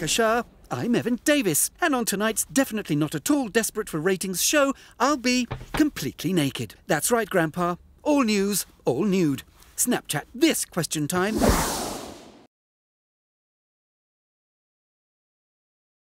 Lancashire, I'm Evan Davis, and on tonight's definitely not at all desperate for ratings show, I'll be completely naked. That's right, Grandpa. All news, all nude. Snapchat this question time.